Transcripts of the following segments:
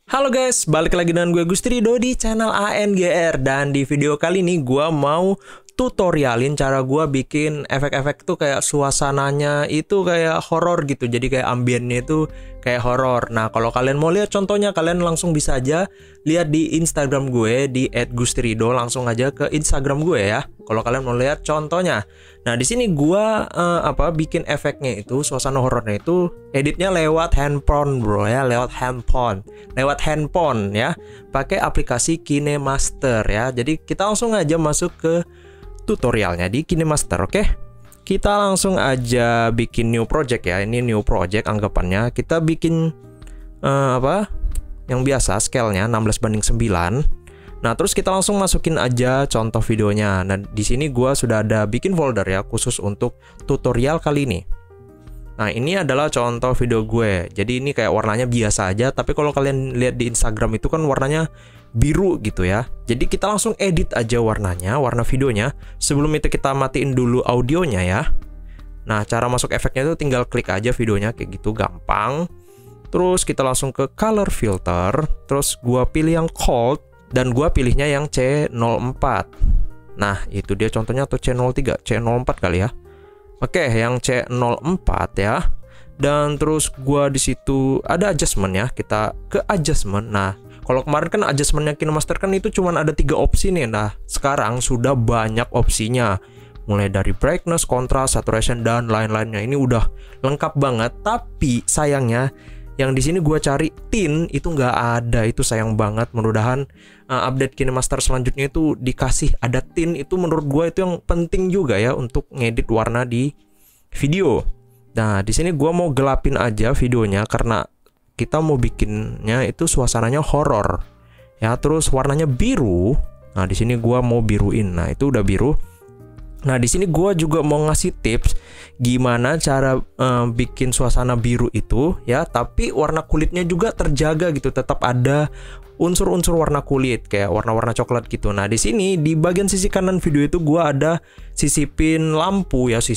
Halo guys, balik lagi dengan gue Gusti Rido di channel ANGR. Dan di video kali ini gue mau tutorialin cara gue bikin efek-efek tuh kayak suasananya itu kayak horor gitu. Jadi kayak ambiennya itu kayak horor. Nah kalau kalian mau lihat contohnya, kalian langsung bisa aja lihat di Instagram gue di @gustrido. Langsung aja ke Instagram gue ya kalau kalian mau lihat contohnya. Nah di sini gue bikin efeknya itu, suasana horornya itu editnya lewat handphone bro ya, lewat handphone ya, pakai aplikasi KineMaster ya. Jadi kita langsung aja masuk ke tutorialnya di KineMaster. Oke, kita langsung aja bikin new project ya. Ini new project anggapannya. Kita bikin yang biasa scale-nya 16:9. Nah, terus kita langsung masukin aja contoh videonya. Nah, di sini gua sudah ada bikin folder ya khusus untuk tutorial kali ini. Nah, ini adalah contoh video gue. Jadi ini kayak warnanya biasa aja, tapi kalau kalian lihat di Instagram itu kan warnanya biru gitu ya. Jadi kita langsung edit aja warnanya, warna videonya. Sebelum itu kita matiin dulu audionya ya. Nah, cara masuk efeknya itu tinggal klik aja videonya kayak gitu, gampang. Terus kita langsung ke color filter, terus gua pilih yang cold dan gua pilihnya yang C04. Nah, itu dia contohnya, atau C03, C04 kali ya. Oke, yang C04 ya. Dan terus gua di situ ada adjustment ya. Kita ke adjustment. Nah, kalau kemarin kan adjustmentnya KineMaster kan itu cuman ada 3 opsi nih. Nah, sekarang sudah banyak opsinya. Mulai dari brightness, contrast, saturation dan lain-lainnya. Ini udah lengkap banget. Tapi sayangnya yang di sini gue cari tint itu nggak ada. Itu sayang banget. Mudah-mudahan update KineMaster selanjutnya itu dikasih ada tint. Itu menurut gue itu yang penting juga ya untuk ngedit warna di video. Nah, di sini gue mau gelapin aja videonya karena kita mau bikinnya itu suasananya horor ya. Terus warnanya biru. Nah, di sini gue mau biruin. Nah, itu udah biru. Nah, di sini gue juga mau ngasih tips gimana cara bikin suasana biru itu ya, tapi warna kulitnya juga terjaga gitu, tetap ada unsur-unsur warna kulit kayak warna-warna coklat gitu. Nah, di sini di bagian sisi kanan video itu gue ada sisipin lampu ya,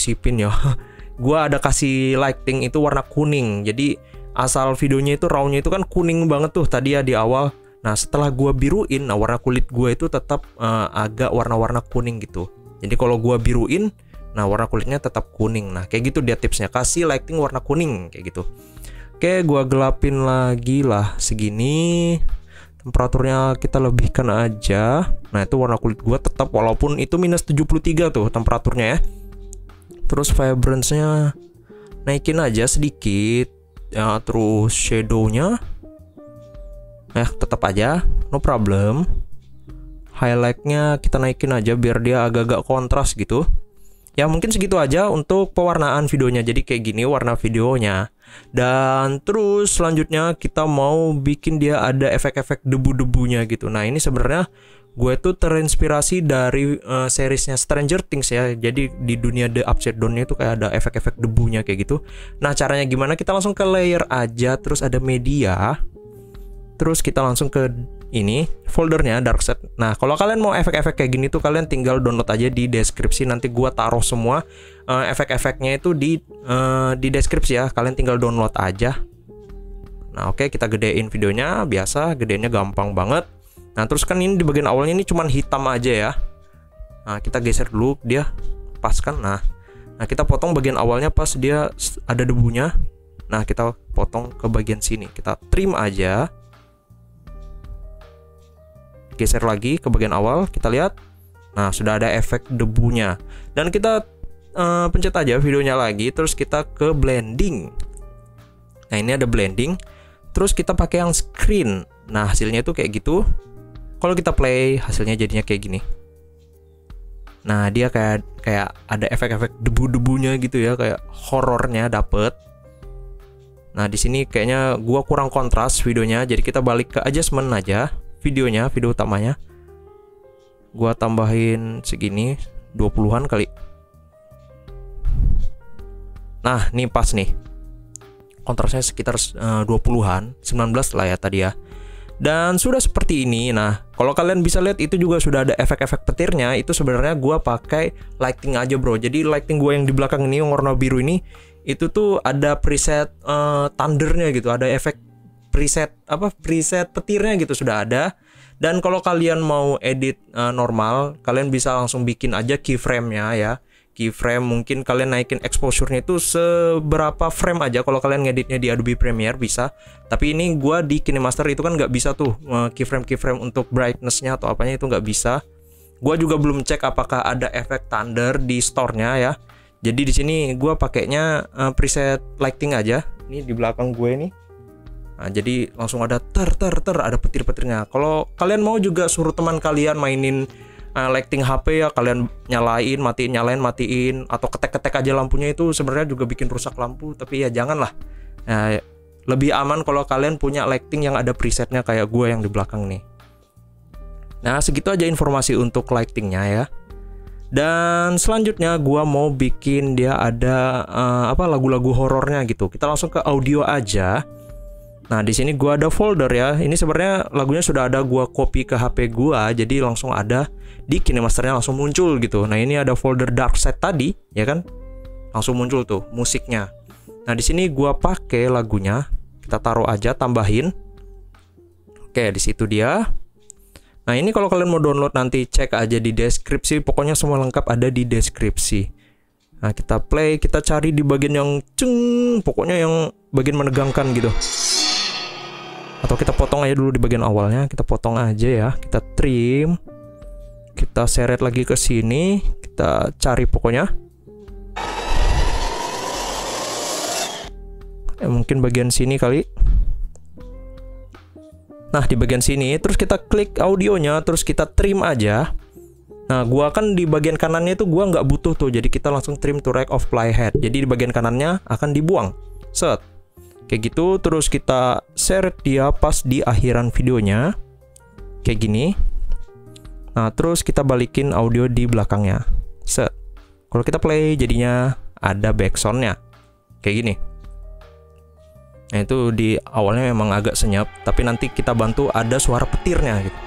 gue ada kasih lighting itu warna kuning. Jadi asal videonya itu raw-nya itu kan kuning banget tuh tadi ya di awal. Nah, setelah gue biruin, nah warna kulit gue itu tetap agak warna-warna kuning gitu. Jadi kalau gua biruin, nah warna kulitnya tetap kuning. Nah, kayak gitu dia tipsnya, kasih lighting warna kuning kayak gitu. Oke, gua gelapin lagi lah segini. Temperaturnya kita lebihkan aja. Nah, itu warna kulit gua tetap walaupun itu minus 73 tuh temperaturnya ya. Terus vibrance-nya naikin aja sedikit. Ya, terus shadow-nya tetap aja, no problem. Highlight-nya kita naikin aja biar dia agak-agak kontras gitu. Ya mungkin segitu aja untuk pewarnaan videonya. Jadi kayak gini warna videonya. Dan terus selanjutnya kita mau bikin dia ada efek-efek debu-debunya gitu. Nah, ini sebenarnya gue tuh terinspirasi dari seriesnya Stranger Things ya. Jadi di dunia The Upside Down-nya itu kayak ada efek-efek debunya kayak gitu. Nah, caranya gimana? Kita langsung ke layer aja, terus ada media. Terus kita langsung ke ini foldernya Darkset. Nah, kalau kalian mau efek-efek kayak gini tuh kalian tinggal download aja di deskripsi. Nanti gua taruh semua efek-efeknya itu di deskripsi ya. Kalian tinggal download aja. Nah, oke, kita gedein videonya biasa, gedenya gampang banget. Nah, terus kan ini di bagian awalnya ini cuman hitam aja ya. Nah, kita geser dulu dia pas kan. Nah, kita potong bagian awalnya pas dia ada debunya. Nah, kita potong ke bagian sini. Kita trim aja. Geser lagi ke bagian awal, kita lihat. Nah, sudah ada efek debunya. Dan kita pencet aja videonya lagi, terus kita ke blending. Nah, ini ada blending. Terus kita pakai yang screen. Nah, hasilnya itu kayak gitu. Kalau kita play, hasilnya jadinya kayak gini. Nah, dia kayak ada efek-efek debu-debunya gitu ya, kayak horornya dapet. Nah, di sini kayaknya gua kurang kontras videonya, jadi kita balik ke adjustment aja. Video utamanya gua tambahin segini 20-an kali. Nah, nih pas nih kontrasnya sekitar 20-an, 19 lah ya tadi ya. Dan sudah seperti ini. Nah, kalau kalian bisa lihat itu juga sudah ada efek-efek petirnya. Itu sebenarnya gua pakai lighting aja bro. Jadi lighting gua yang di belakang ini yang warna biru ini itu tuh ada preset thundernya gitu, ada efek preset petirnya gitu sudah ada. Dan kalau kalian mau edit normal, kalian bisa langsung bikin aja keyframe-nya ya. Keyframe mungkin kalian naikin exposure-nya itu seberapa frame aja. Kalau kalian ngeditnya di Adobe Premiere bisa. Tapi ini gua di KineMaster itu kan nggak bisa tuh keyframe untuk brightness-nya atau apanya itu nggak bisa. Gua juga belum cek apakah ada efek thunder di store-nya ya. Jadi di sini gua pakainya preset lighting aja. Ini di belakang gue nih. Nah, jadi langsung ada ada petir-petirnya. Kalau kalian mau juga suruh teman kalian mainin lighting HP ya, kalian nyalain matiin atau ketek-ketek aja lampunya, itu sebenarnya juga bikin rusak lampu, tapi ya janganlah. Nah, lebih aman kalau kalian punya lighting yang ada presetnya kayak gue yang di belakang nih. Nah, segitu aja informasi untuk lightingnya ya. Dan selanjutnya gue mau bikin dia ada lagu-lagu horornya gitu. Kita langsung ke audio aja. Nah, di sini gua ada folder ya. Ini sebenarnya lagunya sudah ada, gua copy ke HP gua, jadi langsung ada di KineMasternya langsung muncul gitu. Nah, ini ada folder Darkset tadi, ya kan? Langsung muncul tuh musiknya. Nah, di sini gua pakai lagunya. Kita taruh aja, tambahin. Oke, di situ dia. Nah, ini kalau kalian mau download nanti cek aja di deskripsi. Pokoknya semua lengkap ada di deskripsi. Nah, kita play, kita cari di bagian yang pokoknya yang bagian menegangkan gitu. Atau kita potong aja dulu di bagian awalnya, kita potong aja ya, kita trim, kita seret lagi ke sini, kita cari pokoknya. Mungkin bagian sini kali. Nah, di bagian sini, terus kita klik audionya, terus kita trim aja. Nah, gua kan di bagian kanannya itu gua nggak butuh tuh, jadi kita langsung trim to right of playhead. Jadi di bagian kanannya akan dibuang. Set. Kayak gitu, terus kita seret dia pas di akhiran videonya. Kayak gini. Nah, terus kita balikin audio di belakangnya. Set. Kalau kita play, jadinya ada backsound-nya. Kayak gini. Nah, itu di awalnya memang agak senyap, tapi nanti kita bantu ada suara petirnya gitu.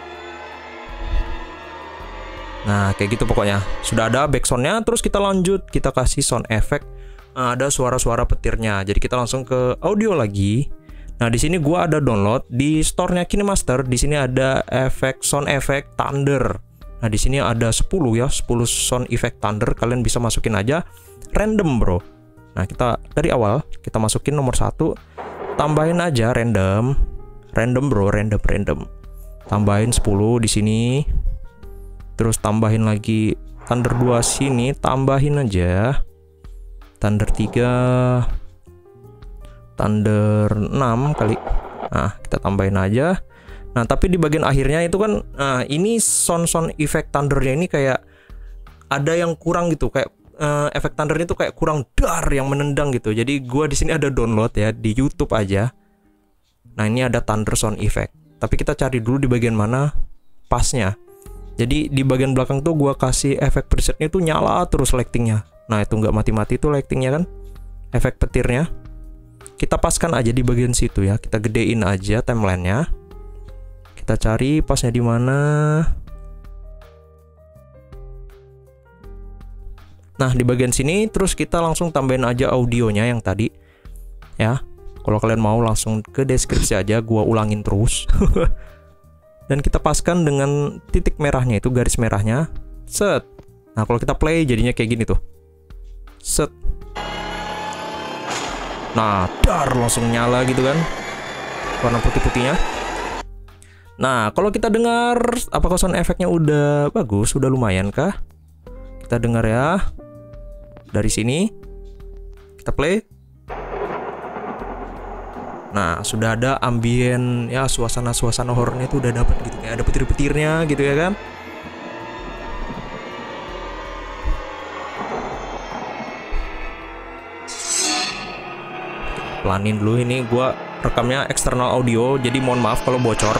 Nah, kayak gitu pokoknya. Sudah ada backsound-nya, terus kita lanjut, kita kasih sound effect. Ada suara-suara petirnya. Jadi kita langsung ke audio lagi. Nah, di sini gua ada download di store-nya KineMaster. Di sini ada efek sound effect thunder. Nah, di sini ada 10 ya, 10 sound effect thunder. Kalian bisa masukin aja random, bro. Nah, kita dari awal kita masukin nomor 1, tambahin aja random. Random, bro, random. Tambahin 10 di sini. Terus tambahin lagi thunder 2 sini, tambahin aja. Thunder 3, Thunder 6 kali. Nah, kita tambahin aja. Nah, tapi di bagian akhirnya itu kan, ini sound effect thundernya ini kayak ada yang kurang gitu, kayak efek thundernya itu kayak kurang dar yang menendang gitu. Jadi gua di sini ada download ya di YouTube aja. Nah, ini ada thunder sound effect. Tapi kita cari dulu di bagian mana pasnya. Jadi di bagian belakang tuh gua kasih efek presetnya tuh nyala terus lightingnya. Nah, itu nggak mati-mati tuh lightingnya kan, efek petirnya. Kita paskan aja di bagian situ ya, kita gedein aja timelinenya. Kita cari pasnya di mana. Nah, di bagian sini terus kita langsung tambahin aja audionya yang tadi ya. Kalau kalian mau langsung ke deskripsi aja, gua ulangin terus. Dan kita paskan dengan titik merahnya itu, garis merahnya. Set. Nah, kalau kita play jadinya kayak gini tuh. Set. Nah, dar langsung nyala gitu kan, warna putih-putihnya. Nah, kalau kita dengar, apakah sound efeknya udah bagus, udah lumayan kah? Kita dengar ya. Dari sini kita play. Nah, sudah ada ambien ya, suasana horornya itu udah dapet gitu, kayak ada petir-petirnya gitu ya kan. Pelanin dulu, ini gua rekamnya eksternal audio, jadi mohon maaf kalau bocor.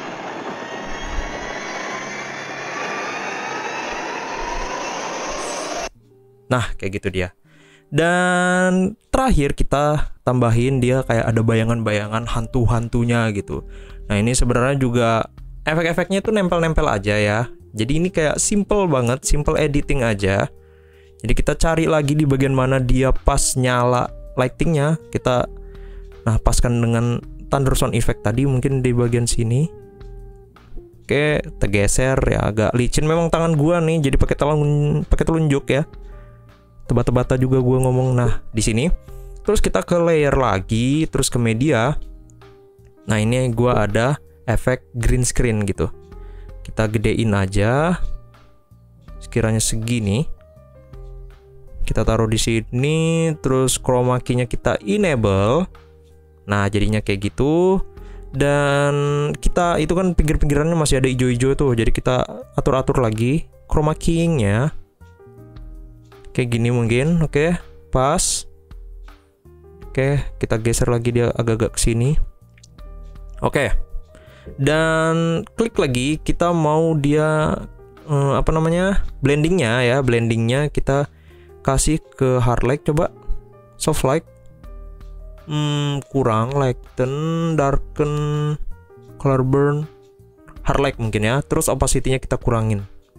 Nah, kayak gitu dia. Dan terakhir kita tambahin dia kayak ada bayangan-bayangan hantu-hantunya gitu. Nah, ini sebenarnya juga efek-efeknya itu nempel-nempel aja ya. Jadi ini kayak simple banget, simple editing aja. Jadi kita cari lagi di bagian mana dia pas nyala lightingnya, kita paskan dengan Thunder Sound Effect tadi mungkin di bagian sini. Oke, tergeser ya, agak licin memang tangan gua nih, jadi pakai telunjuk ya. Tebata-bata juga gua ngomong. Nah, di sini. Terus kita ke layer lagi, terus ke media. Nah, ini gua ada efek green screen gitu. Kita gedein aja. Sekiranya segini. Kita taruh di sini, terus chroma key-nya kita enable. Nah, jadinya kayak gitu. Dan kita itu kan pinggir-pinggirannya masih ada hijau-hijau tuh, jadi kita atur-atur lagi chroma key-nya kayak gini mungkin. Oke, pas. Oke, kita geser lagi dia agak-agak ke sini. Oke, dan klik lagi, kita mau dia blendingnya ya, blendingnya kita kasih ke hard light, coba soft light. Kurang, lighten, darken, color burn, hard light mungkin ya. Terus opacity-nya kita kurangin.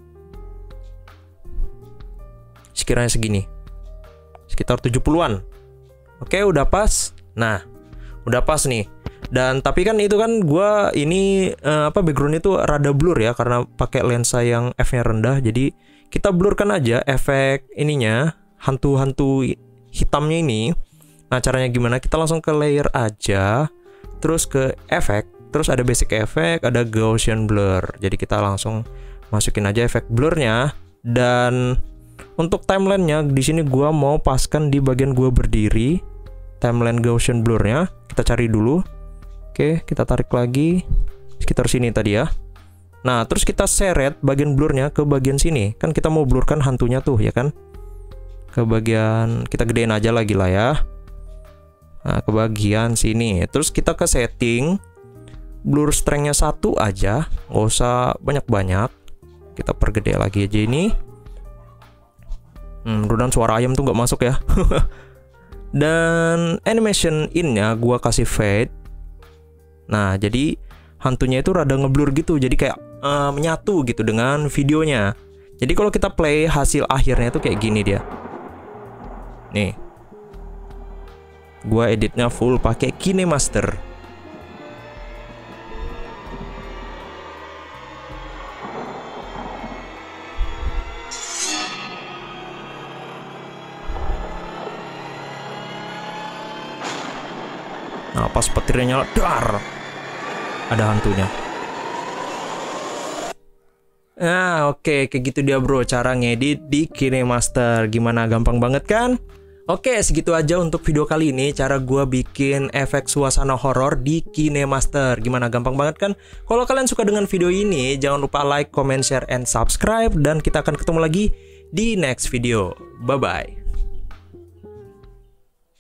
Sekiranya segini. Sekitar 70-an. Oke, udah pas. Nah, udah pas nih. Dan tapi kan itu kan gua ini background itu rada blur ya karena pakai lensa yang f-nya rendah. Jadi kita blurkan aja efek ininya, hantu-hantu hitamnya ini. Nah, caranya gimana? Kita langsung ke layer aja, terus ke efek, terus ada basic effect, ada Gaussian blur. Jadi kita langsung masukin aja efek blurnya. Dan untuk timeline-nya di sini gua mau paskan di bagian gua berdiri. Timeline Gaussian blur-nya kita cari dulu. Oke, kita tarik lagi sekitar sini tadi ya. Nah, terus kita seret bagian blurnya ke bagian sini. Kan kita mau blurkan hantunya tuh, ya kan? Ke bagian, kita gedein aja lagi lah ya. Nah, ke bagian sini. Terus kita ke setting, blur strength-nya 1 aja, nggak usah banyak-banyak. Kita pergede lagi aja ini. Mudah-mudahan suara ayam tuh nggak masuk ya. Dan animation in-nya gua kasih fade. Nah, jadi hantunya itu rada ngeblur gitu, jadi kayak menyatu gitu dengan videonya. Jadi kalau kita play hasil akhirnya tuh kayak gini dia. Nih. Gua editnya full pakai KineMaster. Nah, pas petirnya nyala, dar, ada hantunya. Nah, oke, kayak gitu dia bro, cara ngedit di KineMaster. Gimana, gampang banget kan? Oke, segitu aja untuk video kali ini, cara gua bikin efek suasana horor di KineMaster. Gimana, gampang banget kan? Kalau kalian suka dengan video ini, jangan lupa like, comment, share, and subscribe. Dan kita akan ketemu lagi di next video. Bye-bye.